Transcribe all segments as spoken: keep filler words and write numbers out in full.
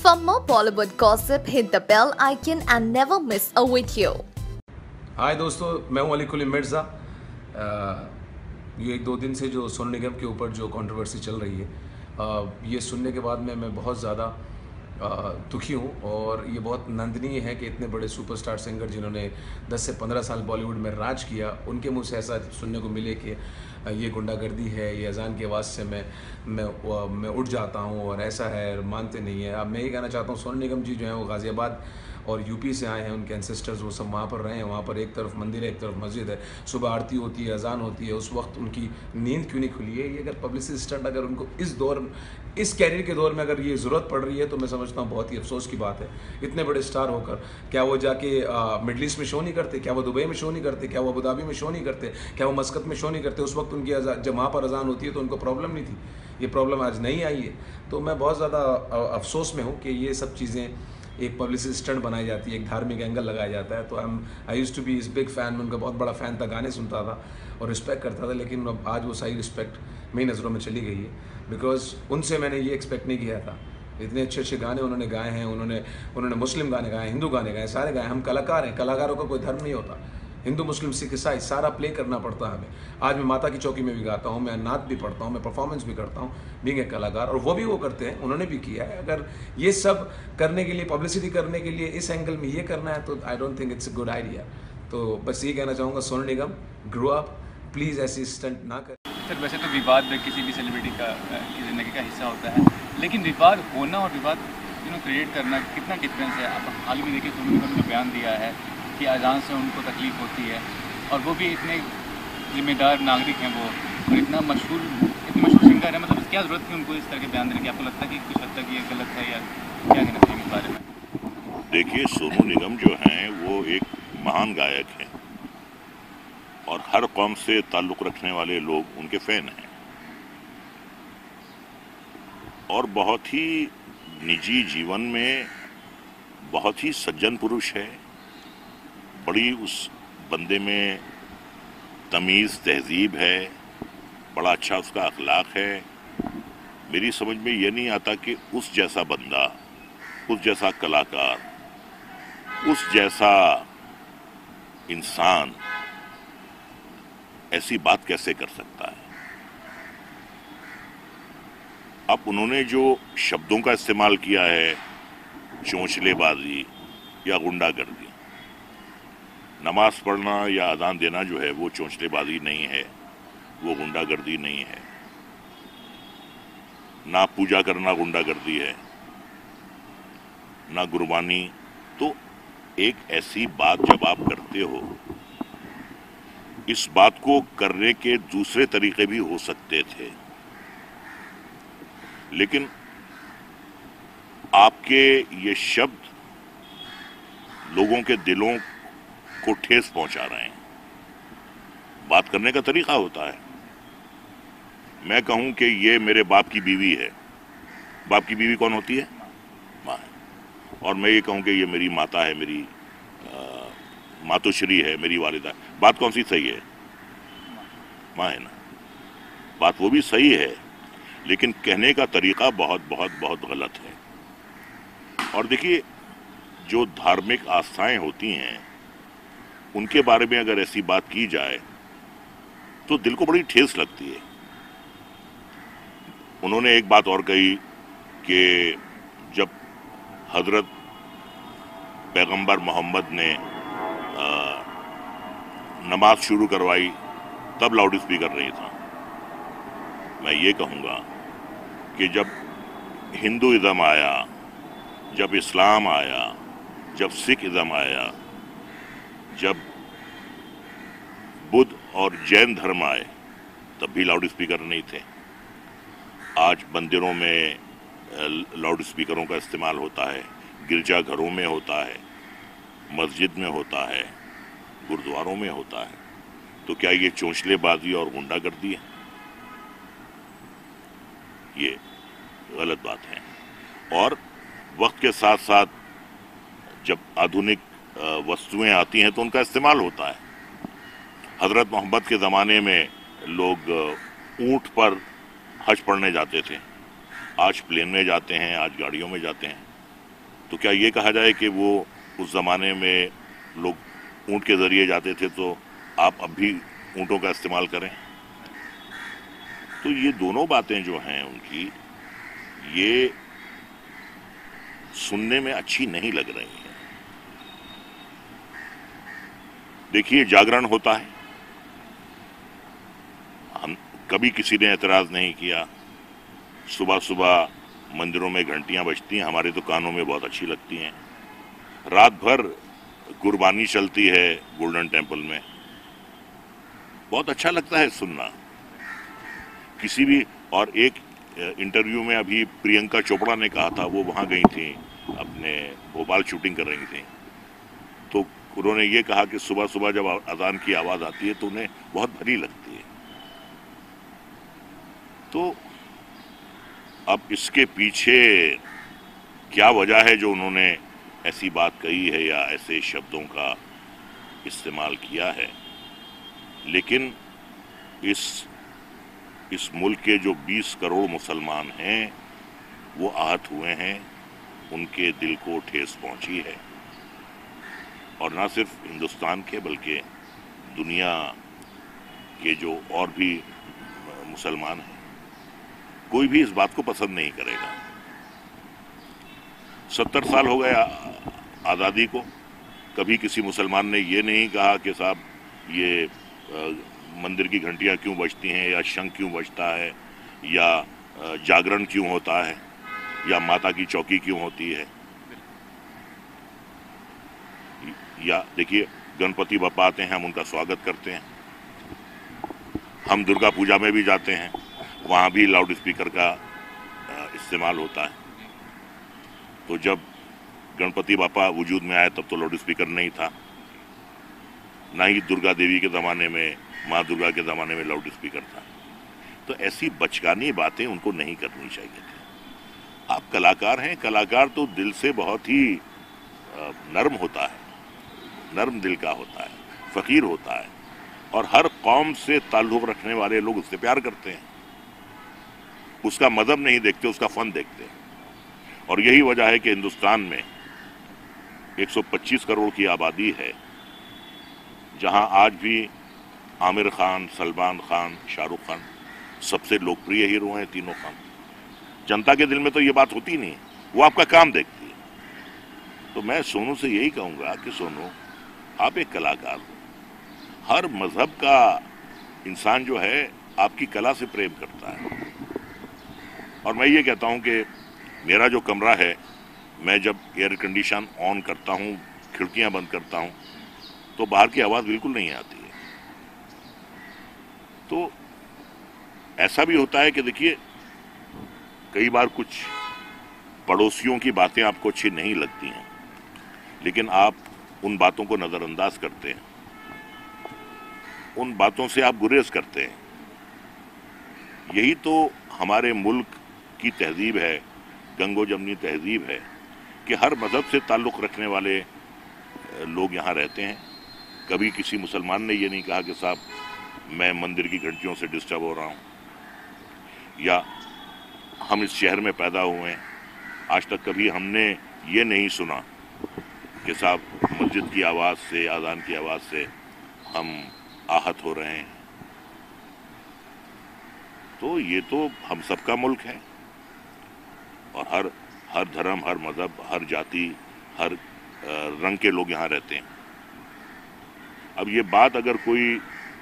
For more Bollywood gossip, hit the bell icon and never miss a video. हाय दोस्तों, मैं हूं अली कुली मिर्ज़ा। ये एक दो दिन से जो सोनू निगम के ऊपर जो कंट्रोवर्सी चल रही है, आ, ये सुनने के बाद में मैं बहुत ज़्यादा दुखी हूँ। और ये बहुत नंदनीय है कि इतने बड़े सुपरस्टार सिंगर जिन्होंने दस से पंद्रह साल बॉलीवुड में राज किया, उनके मुंह से ऐसा सुनने को मिले कि ये गुंडागर्दी है, ये अजान की आवाज़ से मैं मैं मैं उठ जाता हूँ और ऐसा है, मानते नहीं है। अब मैं ये कहना चाहता हूँ, सोनू निगम जी जो हैं वो गाज़ियाबाद और यूपी से आए हैं, उनके एंसेस्टर्स वो सब वहाँ पर रहे हैं। वहाँ पर एक तरफ मंदिर है, एक तरफ मस्जिद है, सुबह आरती होती है, अजान होती है। उस वक्त उनकी नींद क्यों नहीं खुली है? ये अगर पब्लिसिटी स्टंट अगर उनको इस दौर इस कैरियर के दौर में अगर ये ज़रूरत पड़ रही है तो मैं समझता हूँ बहुत ही अफसोस की बात है। इतने बड़े स्टार होकर क्या वो जाके मिडल ईस्ट में शो नहीं करते? क्या वो दुबई में शो नहीं करते? क्या वो अबू धाबी में शो नहीं करते? क्या वो मस्कत में शो नहीं करते? उस वक्त उनकी जब वहाँ पर अजान होती है तो उनको प्रॉब्लम नहीं थी। ये प्रॉब्लम आज नहीं आई है। तो मैं बहुत ज़्यादा अफसोस में हूँ कि ये सब चीज़ें एक पब्लिसिटी स्टंट बनाई जाती है, एक धार्मिक एंगल लगाया जाता है। तो I am I used to be इस बिग फ़ैन, मैं उनका बहुत बड़ा फ़ैन था, गाने सुनता था और रिस्पेक्ट करता था। लेकिन अब आज वो सारी रिस्पेक्ट मेरी नज़रों में चली गई है, बिकॉज उनसे मैंने ये एक्सपेक्ट नहीं किया था। इतने अच्छे अच्छे गाने उन्होंने गाए हैं, उन्होंने उन्होंने मुस्लिम गाने गाए, हिंदू गाने गाए, सारे गाए। हम कलाकार हैं, कलाकारों का कोई धर्म नहीं होता। हिंदू मुस्लिम सिख ईसाई सारा प्ले करना पड़ता है हमें। आज मैं माता की चौकी में भी गाता हूँ, मैं नात भी पढ़ता हूँ, मैं परफॉर्मेंस भी करता हूँ, बीइंग ए कलाकार। और वो भी वो करते हैं, उन्होंने भी किया है। अगर ये सब करने के लिए, पब्लिसिटी करने के लिए इस एंगल में ये करना है तो I don't think it's a good idea. तो बस ये कहना चाहूँगा, Sonu Nigam, grow up please, ऐसी स्टंट ना कर। सर, वैसे तो विवाद किसी भी सेलिब्रिटी का की ज़िंदगी का हिस्सा होता है, लेकिन विवाद होना और विवाद यू नो क्रिएट करना कितना डिफरेंस है। आप हाल में देखिए, सोनू निगम ने बयान दिया है कि अजान से उनको तकलीफ होती है, और वो भी इतने जिम्मेदार नागरिक हैं वो, और इतना मशहूर इतने मशहूर सिंगर है। मतलब क्या ज़रूरत थी उनको इस तरह के बयान देने की? आपको लगता है कि कुछ हद तक ये गलत है, या क्या कहना चाहिए इस बारे में? देखिए, सोनू निगम जो हैं वो एक महान गायक हैं और हर कौम से ताल्लुक़ रखने वाले लोग उनके फ़ैन हैं, और बहुत ही निजी जीवन में बहुत ही सज्जन पुरुष है। बड़ी उस बंदे में तमीज़ तहजीब है, बड़ा अच्छा उसका अखलाक है। मेरी समझ में ये नहीं आता कि उस जैसा बंदा, उस जैसा कलाकार, उस जैसा इंसान ऐसी बात कैसे कर सकता है। अब उन्होंने जो शब्दों का इस्तेमाल किया है, चोंचलेबाजी या गुंडागर्दी, नमाज पढ़ना या अजान देना जो है वो चोंचलेबाजी नहीं है, वो गुंडागर्दी नहीं है। ना पूजा करना गुंडागर्दी है, ना गुरबानी। तो एक ऐसी बात जब आप करते हो, इस बात को करने के दूसरे तरीके भी हो सकते थे, लेकिन आपके ये शब्द लोगों के दिलों को ठेस पहुंचा रहे हैं। बात करने का तरीका होता है। मैं कहूं कि ये मेरे बाप की बीवी है। बाप की बीवी कौन होती है? माँ है। और मैं ये कहूं कि ये मेरी माता है, मेरी मातोश्री है, मेरी वालिदा। बात कौन सी सही है? माँ है ना। बात वो भी सही है, लेकिन कहने का तरीका बहुत बहुत बहुत गलत है। और देखिए, जो धार्मिक आस्थाएं होती हैं उनके बारे में अगर ऐसी बात की जाए तो दिल को बड़ी ठेस लगती है। उन्होंने एक बात और कही कि जब हजरत पैगंबर मोहम्मद ने आ, नमाज शुरू करवाई तब लाउड स्पीकर नहीं था। मैं ये कहूँगा कि जब हिंदुइज़्म आया, जब इस्लाम आया, जब सिख इज़्म आया, जब बुद्ध और जैन धर्म आए, तब भी लाउड स्पीकर नहीं थे। आज मंदिरों में लाउड स्पीकरों का इस्तेमाल होता है, गिरजा घरों में होता है, मस्जिद में होता है, गुरुद्वारों में होता है। तो क्या ये चोंचलेबाजी और गुंडागर्दी है? ये गलत बात है। और वक्त के साथ साथ जब आधुनिक वस्तुएं आती हैं तो उनका इस्तेमाल होता है। हजरत मोहम्मद के ज़माने में लोग ऊंट पर हज पढ़ने जाते थे, आज प्लेन में जाते हैं, आज गाड़ियों में जाते हैं। तो क्या ये कहा जाए कि वो उस ज़माने में लोग ऊँट के ज़रिए जाते थे तो आप अब भी ऊँटों का इस्तेमाल करें? तो ये दोनों बातें जो हैं उनकी, ये सुनने में अच्छी नहीं लग रही हैं। देखिए, जागरण होता है, हम कभी किसी ने एतराज़ नहीं किया। सुबह सुबह मंदिरों में घंटियां बजती हैं, हमारे तो कानों में बहुत अच्छी लगती हैं। रात भर गुरबानी चलती है गोल्डन टेम्पल में, बहुत अच्छा लगता है सुनना किसी भी। और एक इंटरव्यू में अभी प्रियंका चोपड़ा ने कहा था, वो वहाँ गई थी, अपने भोपाल शूटिंग कर रही थी, तो उन्होंने ये कहा कि सुबह सुबह जब अजान की आवाज़ आती है तो उन्हें बहुत भली लगती है। तो अब इसके पीछे क्या वजह है जो उन्होंने ऐसी बात कही है या ऐसे शब्दों का इस्तेमाल किया है, लेकिन इस इस मुल्क के जो बीस करोड़ मुसलमान हैं वो आहत हुए हैं, उनके दिल को ठेस पहुंची है। और ना सिर्फ हिंदुस्तान के बल्कि दुनिया के जो और भी मुसलमान हैं, कोई भी इस बात को पसंद नहीं करेगा। सत्तर साल हो गए आज़ादी को, कभी किसी मुसलमान ने ये नहीं कहा कि साहब ये आ, मंदिर की घंटियां क्यों बजती हैं, या शंख क्यों बजता है, या जागरण क्यों होता है, या माता की चौकी क्यों होती है। या देखिए, गणपति बप्पा आते हैं, हम उनका स्वागत करते हैं। हम दुर्गा पूजा में भी जाते हैं, वहाँ भी लाउड स्पीकर का इस्तेमाल होता है। तो जब गणपति बापा वजूद में आए तब तो लाउड स्पीकर नहीं था, ना ही दुर्गा देवी के ज़माने में, माँ दुर्गा के ज़माने में लाउड स्पीकर था। तो ऐसी बचकानी बातें उनको नहीं करनी चाहिए थी। आप कलाकार हैं, कलाकार तो दिल से बहुत ही नर्म होता है, नर्म दिल का होता है, फ़कीर होता है, और हर कौम से ताल्लुक़ रखने वाले लोग उससे प्यार करते हैं। उसका मज़हब नहीं देखते, उसका फ़न देखते हैं। और यही वजह है कि हिंदुस्तान में एक सौ पच्चीस करोड़ की आबादी है, जहां आज भी आमिर खान, सलमान खान, शाहरुख खान सबसे लोकप्रिय हीरो हैं, तीनों खान। जनता के दिल में तो ये बात होती नहीं, वो आपका काम देखती है। तो मैं सोनू से यही कहूँगा कि सोनू, आप एक कलाकार हो, हर मजहब का इंसान जो है आपकी कला से प्रेम करता है। और मैं ये कहता हूँ कि मेरा जो कमरा है, मैं जब एयर कंडीशन ऑन करता हूँ, खिड़कियाँ बंद करता हूँ, तो बाहर की आवाज़ बिल्कुल नहीं आती है। तो ऐसा भी होता है कि देखिए, कई बार कुछ पड़ोसियों की बातें आपको अच्छी नहीं लगती हैं, लेकिन आप उन बातों को नज़रअंदाज करते हैं, उन बातों से आप गुरेज करते हैं। यही तो हमारे मुल्क की तहजीब है, गंगो जमनी तहजीब है, कि हर मज़हब से ताल्लुक़ रखने वाले लोग यहाँ रहते हैं। कभी किसी मुसलमान ने ये नहीं कहा कि साहब मैं मंदिर की घंटियों से डिस्टर्ब हो रहा हूँ, या हम इस शहर में पैदा हुए हैं, आज तक कभी हमने ये नहीं सुना कि साहब मस्जिद की आवाज़ से, अज़ान की आवाज़ से हम आहत हो रहे हैं। तो ये तो हम सबका मुल्क है, और हर हर धर्म, हर मज़हब, हर जाति, हर रंग के लोग यहाँ रहते हैं। अब ये बात अगर कोई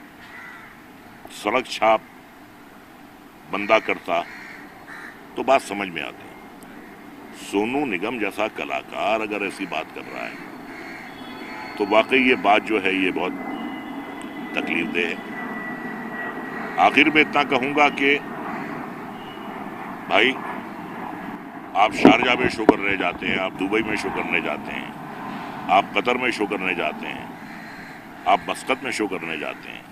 सड़क छाप बंदा करता तो बात समझ में आती। सोनू निगम जैसा कलाकार अगर ऐसी बात कर रहा है तो वाकई ये बात जो है ये बहुत तकलीफदेह है। आखिर में इतना कहूँगा कि भाई, आप शारजा में शो करने जाते हैं, आप दुबई में शो करने जाते हैं, आप कतर में शो करने जाते हैं, आप मस्कत में शो करने जाते हैं,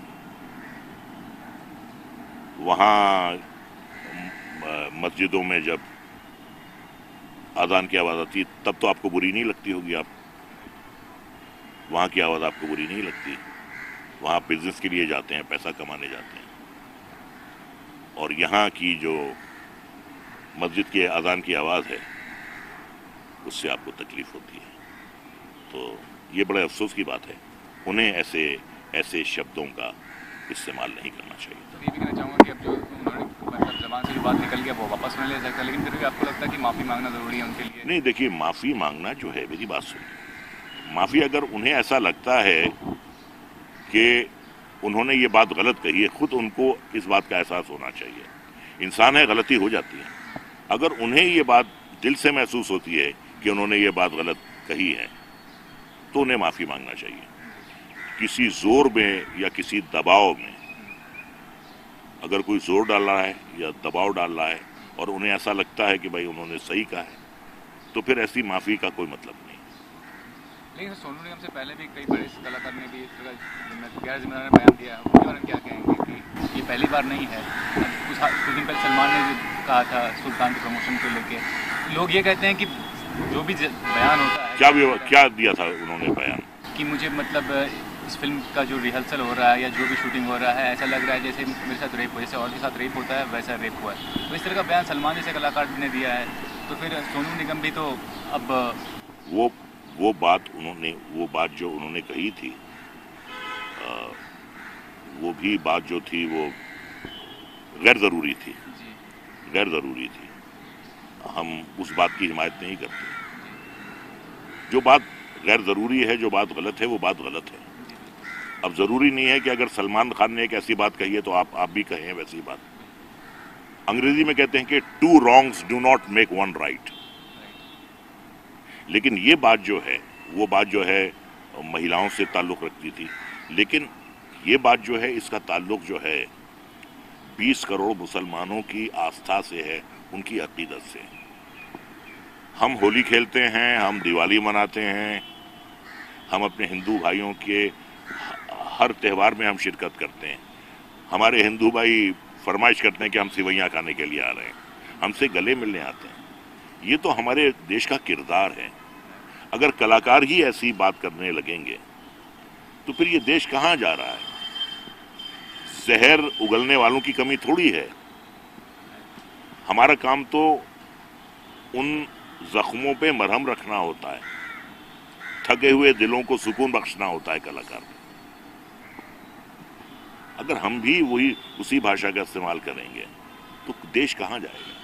वहाँ मस्जिदों में जब अज़ान की आवाज़ आती है तब तो आपको बुरी नहीं लगती होगी, आप वहाँ की आवाज़ आपको बुरी नहीं लगती। वहाँ बिजनेस के लिए जाते हैं, पैसा कमाने जाते हैं, और यहाँ की जो मस्जिद की अज़ान की आवाज़ है उससे आपको तकलीफ होती है। तो ये बड़े अफसोस की बात है, उन्हें ऐसे ऐसे शब्दों का इस्तेमाल नहीं करना चाहिए। तो ये भी कहना चाहूँगा कि अब जो उन्होंने मतलब ज़बान से जो बात निकल गया वो वापस नहीं ले सकता, लेकिन फिर भी आपको लगता है कि माफ़ी मांगना ज़रूरी है उनके लिए? नहीं, देखिए, माफ़ी मांगना जो है, मेरी बात सुनिए, माफ़ी अगर उन्हें ऐसा लगता है कि उन्होंने ये बात गलत कही है, खुद उनको इस बात का एहसास होना चाहिए। इंसान है, गलती हो जाती है। अगर उन्हें ये बात दिल से महसूस होती है कि उन्होंने ये बात गलत कही है, तो उन्हें माफ़ी मांगना चाहिए। किसी जोर में या किसी दबाव में अगर कोई जोर डाल रहा है या दबाव डाल रहा है और उन्हें ऐसा लगता है कि भाई उन्होंने सही कहा है, तो फिर ऐसी माफ़ी का कोई मतलब नहीं। लेकिन सोनू निगम से पहले भी कई बड़े कलाकार ने भी इस तरह गैर जिम्मेदार बयान दिया है, उसके बारे में क्या कहेंगे कि ये पहली बार नहीं है? कुछ कुछ दिन पहले सलमान ने कहा था सुल्तान के प्रमोशन को लेके, लोग ये कहते हैं कि जो भी बयान होता है, क्या भी क्या दिया था उन्होंने बयान कि मुझे मतलब इस फिल्म का जो रिहर्सल हो रहा है या जो भी शूटिंग हो रहा है, ऐसा लग रहा है जैसे मेरे साथ रेप हो, जैसे और के साथ रेप होता है वैसा रेप हुआ है। तो इस तरह का बयान सलमान जैसे कलाकार ने दिया है, तो फिर सोनू निगम भी तो अब वो वो बात उन्होंने वो बात जो उन्होंने कही थी, आ, वो भी बात जो थी वो गैर ज़रूरी थी, गैर ज़रूरी थी। हम उस बात की हिमायत नहीं करते। जो बात गैर ज़रूरी है, जो बात गलत है, वो बात गलत है। अब ज़रूरी नहीं है कि अगर सलमान खान ने एक ऐसी बात कही है तो आप आप भी कहें वैसी बात। अंग्रेजी में कहते हैं कि two wrongs do not make one right. लेकिन ये बात जो है, वो बात जो है महिलाओं से ताल्लुक़ रखती थी, लेकिन ये बात जो है, इसका ताल्लुक़ जो है बीस करोड़ मुसलमानों की आस्था से है, उनकी अकीदत से। हम होली खेलते हैं, हम दिवाली मनाते हैं, हम अपने हिंदू भाइयों के हर त्यौहार में हम शिरकत करते हैं। हमारे हिंदू भाई फरमाइश करते हैं कि हम सिवैयाँ खाने के लिए आ रहे हैं, हमसे गले मिलने आते हैं। ये तो हमारे देश का किरदार है। अगर कलाकार ही ऐसी बात करने लगेंगे तो फिर ये देश कहाँ जा रहा है? जहर उगलने वालों की कमी थोड़ी है। हमारा काम तो उन जख्मों पे मरहम रखना होता है, थके हुए दिलों को सुकून बख्शना होता है कलाकार को। अगर हम भी वही उसी भाषा का इस्तेमाल करेंगे तो देश कहाँ जाएगा?